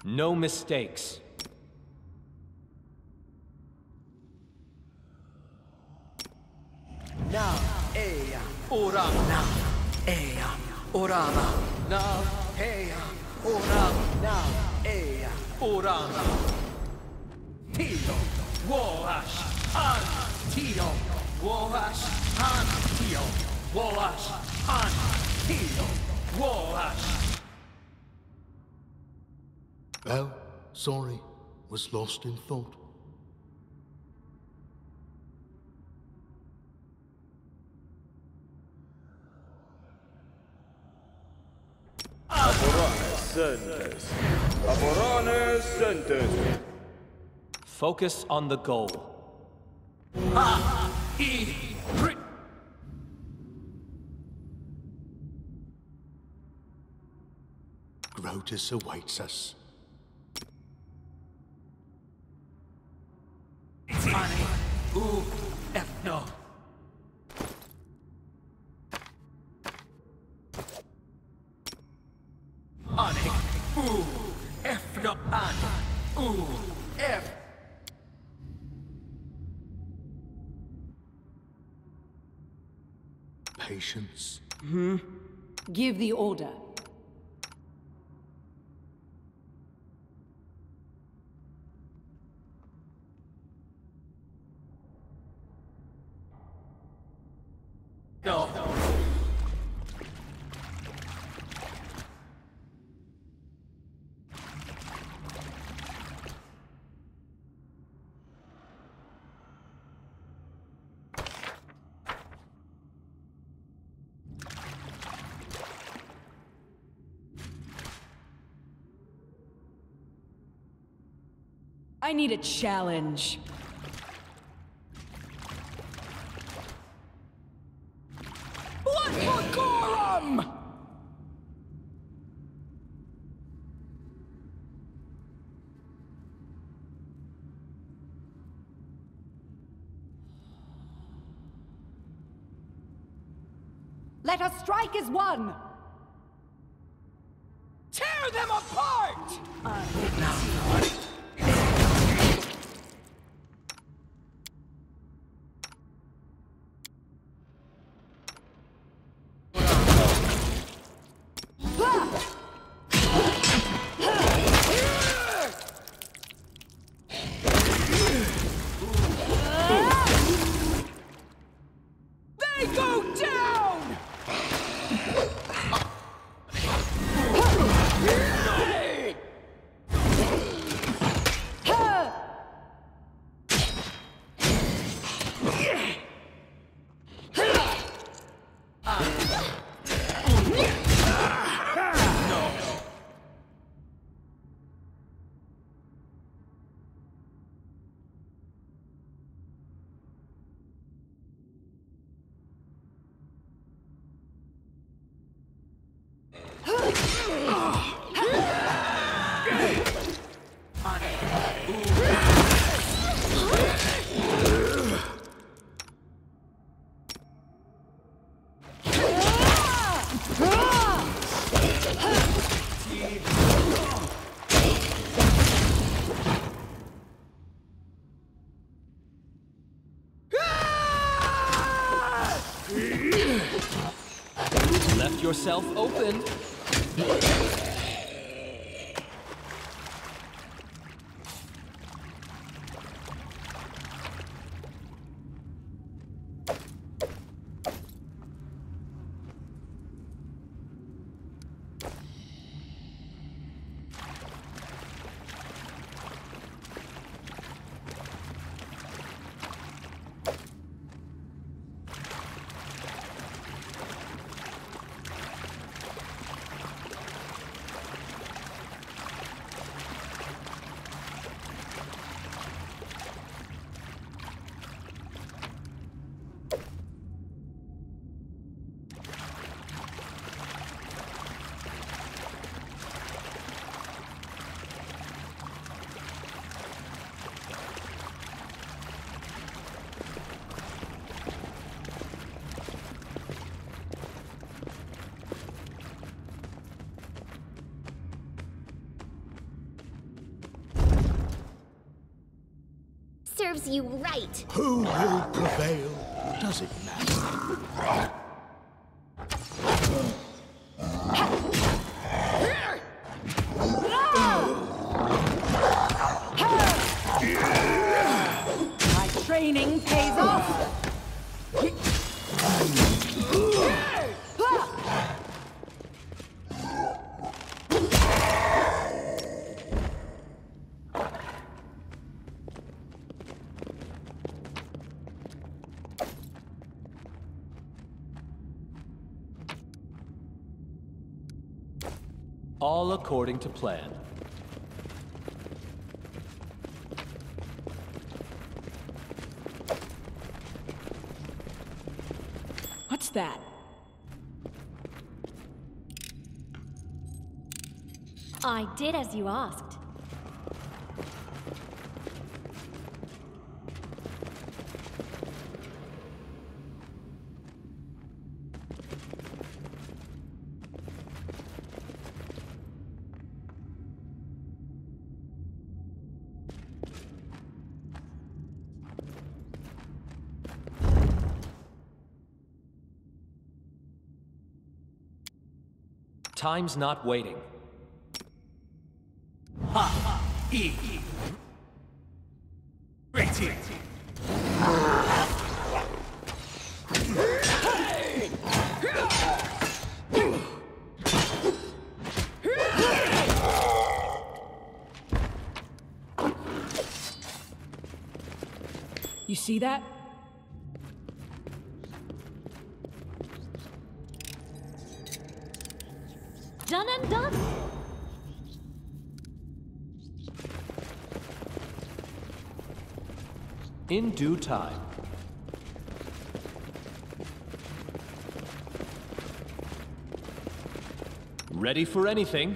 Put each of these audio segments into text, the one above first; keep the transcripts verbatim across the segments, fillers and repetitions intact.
No mistakes. Now, Eya, Ora, now, Eya, Orama, now, Eya, Ora, now, Eya, Orama. Tio, Woash, Han, Tio, Woash, Han, Tio, Woash, Han, Tio, Woash. Well, sorry, was lost in thought. Aborane Sentes. Aborane Sentes. Focus on the goal. Ha! E! Crit! Grotus awaits us. Money! Ooh! F no! Money! Ooh! F no! Money! Ooh! F! Patience. Give the order. No! I need a challenge. Blood for Gorham! Let us strike as one! Tear them apart! They go down! Left yourself open. serves you right. Who will prevail? Does it matter? My training pays off! All according to plan. What's that? I did as you asked. Time's not waiting. Ha! E! Ready! You see that? Done and done. In due time. Ready for anything?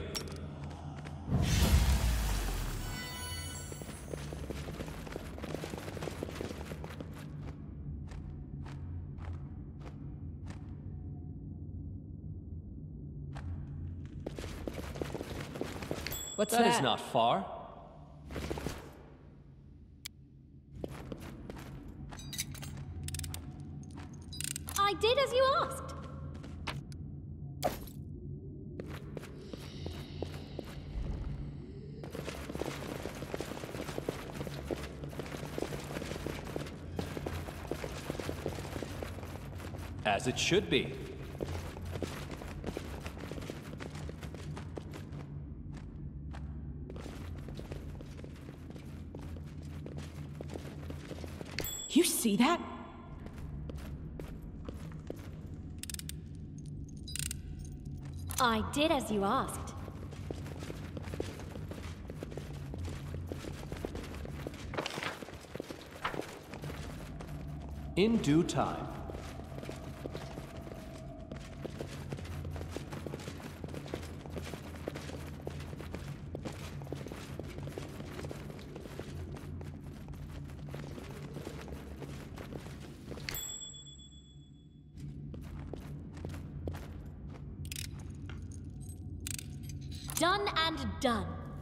What's That that? is not far. I did as you asked. As it should be. You see that? I did as you asked. In due time. Done and done.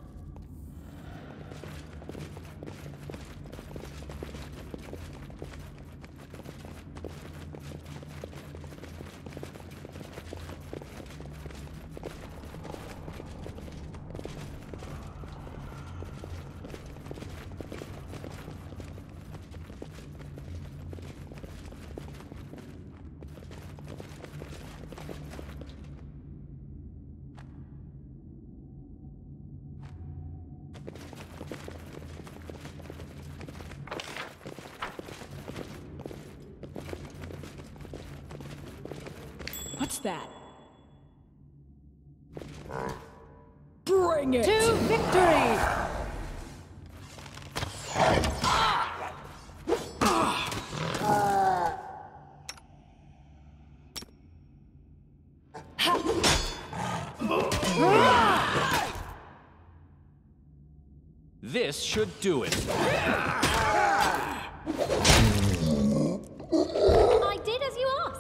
What's that? Bring it! To victory! This should do it. I did as you asked.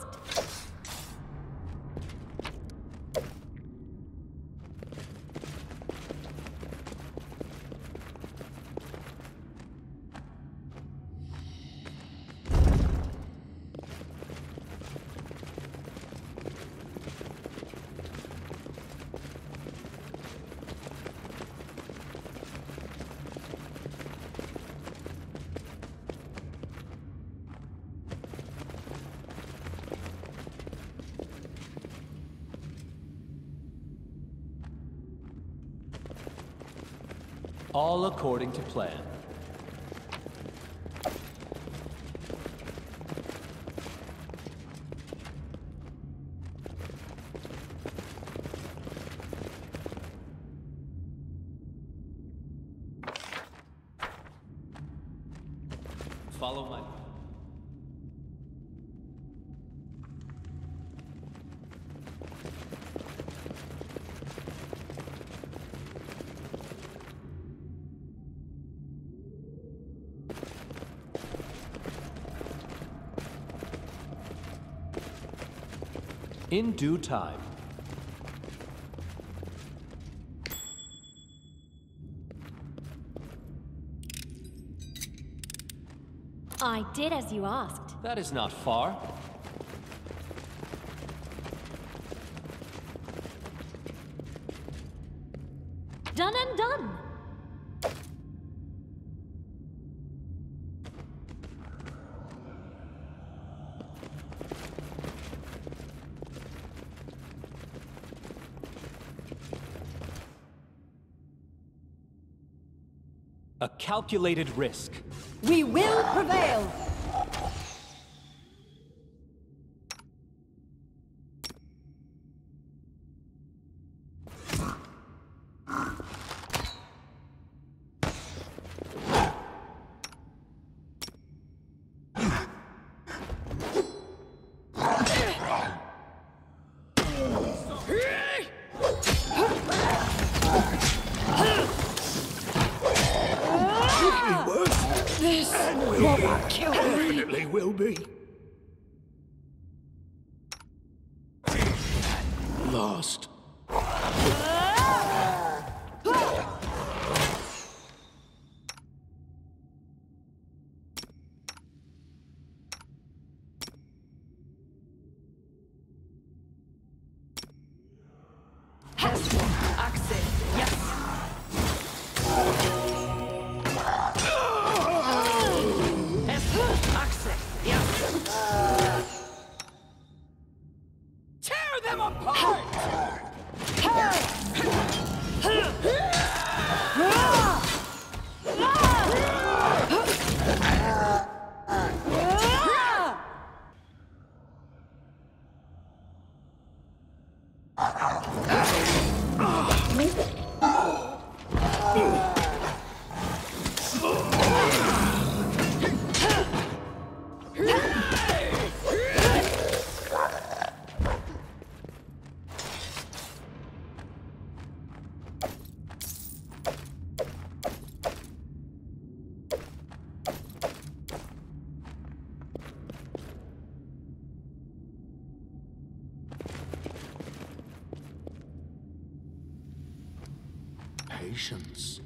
All according to plan. Follow my... In due time. I did as you asked. That is not far. Done and done. A calculated risk. We will prevail! Definitely will be. Last. Patience.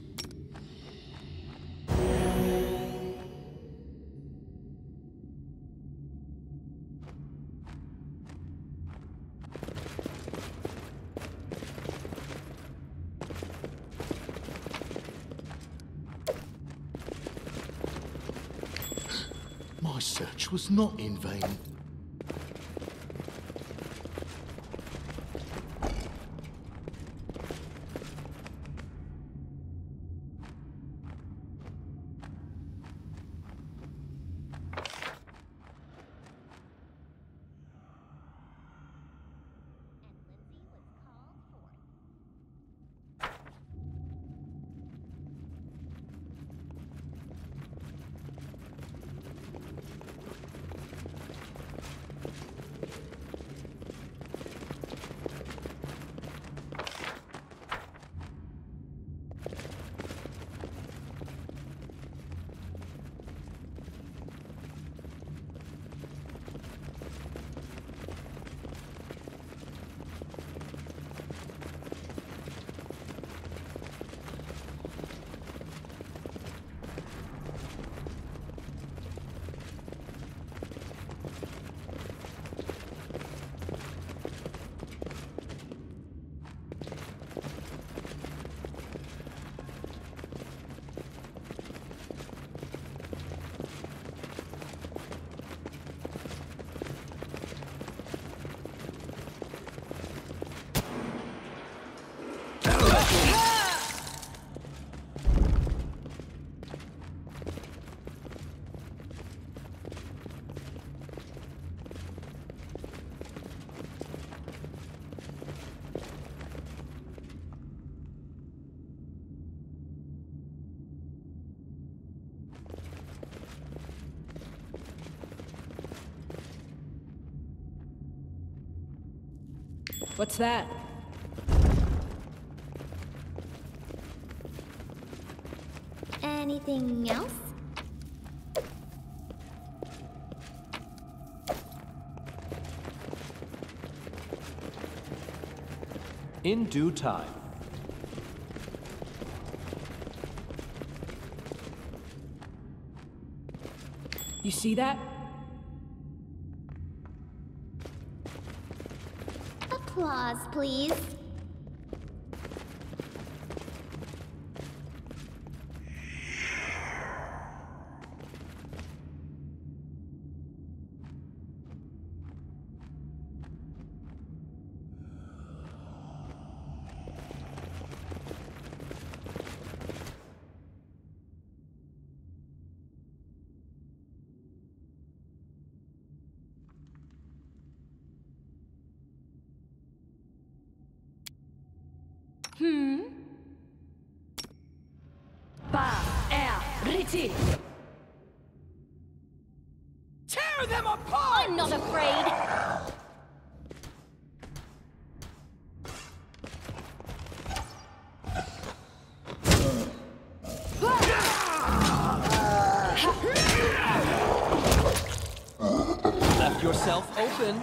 My search was not in vain. What's that? Anything else? In due time. You see that? Applause, please. Hmm? Ba, er, Riti! Tear them apart! I'm not afraid. Left yourself open.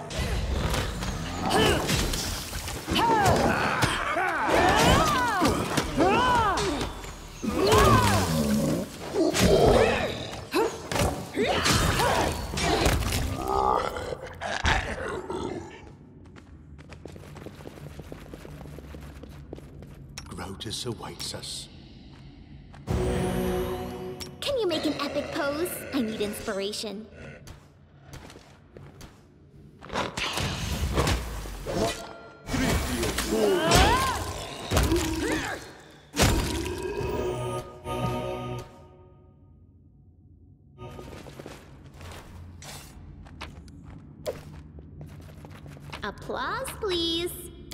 Grotus awaits us. Can you make an epic pose? I need inspiration. Applause, please.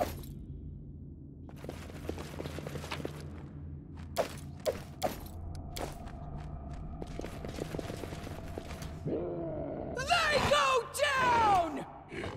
They go down!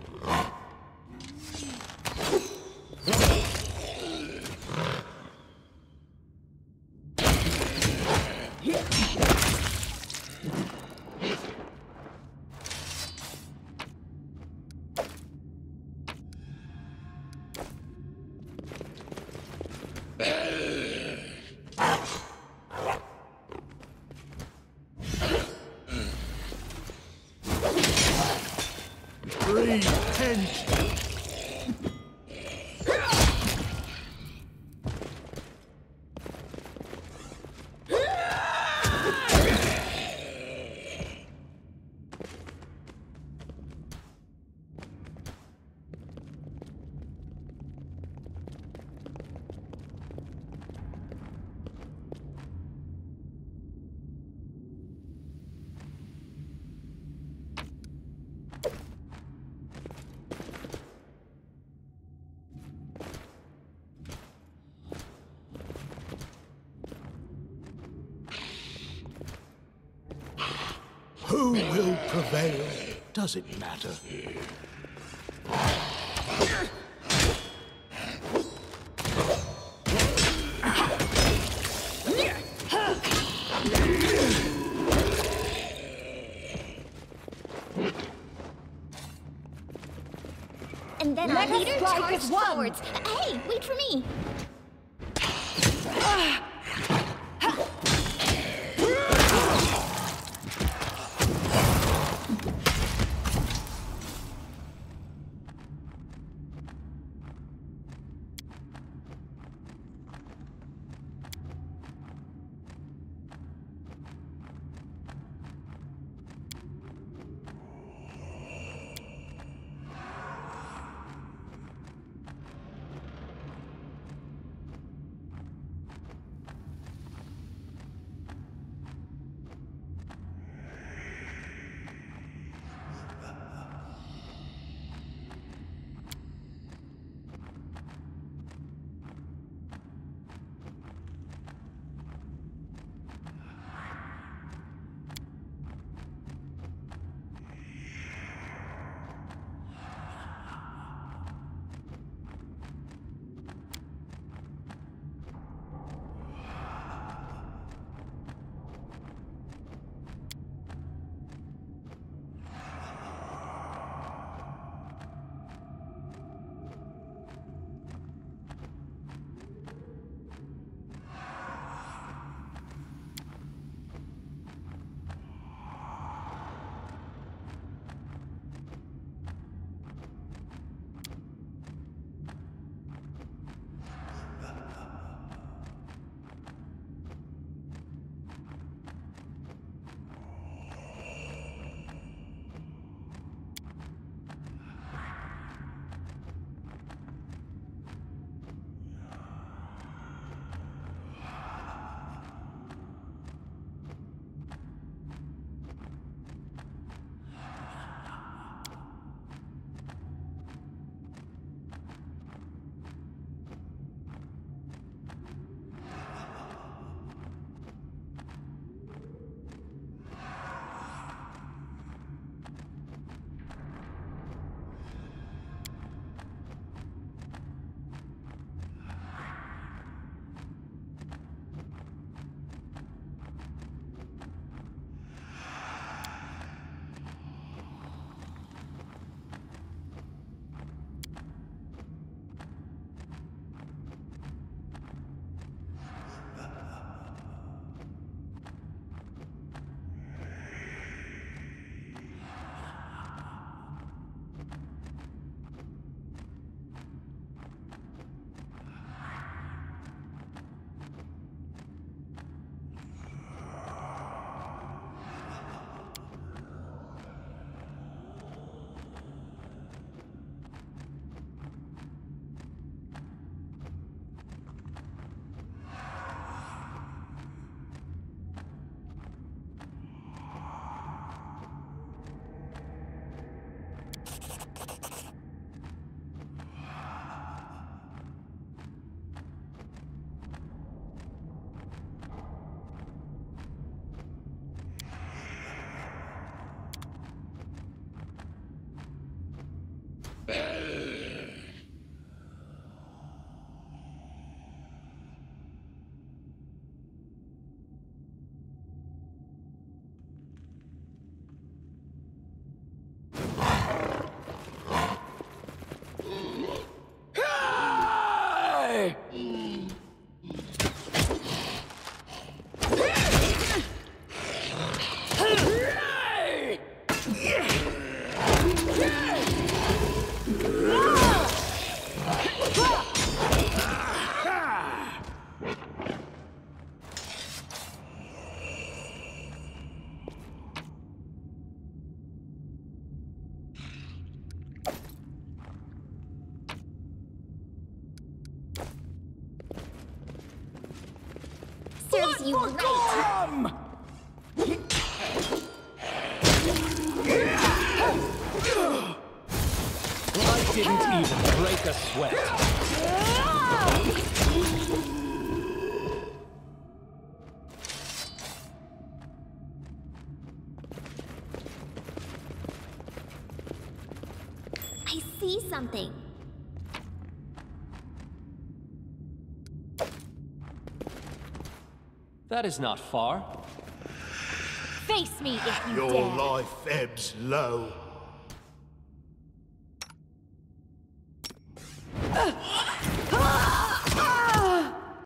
Repent! Who will prevail? Does it matter? And then Let our us leader strike charged as one. forwards. Hey, wait for me. Serves you For right. Gorham! I didn't even break a sweat. I see something. That is not far. Face me if you Your dare. life ebbs low.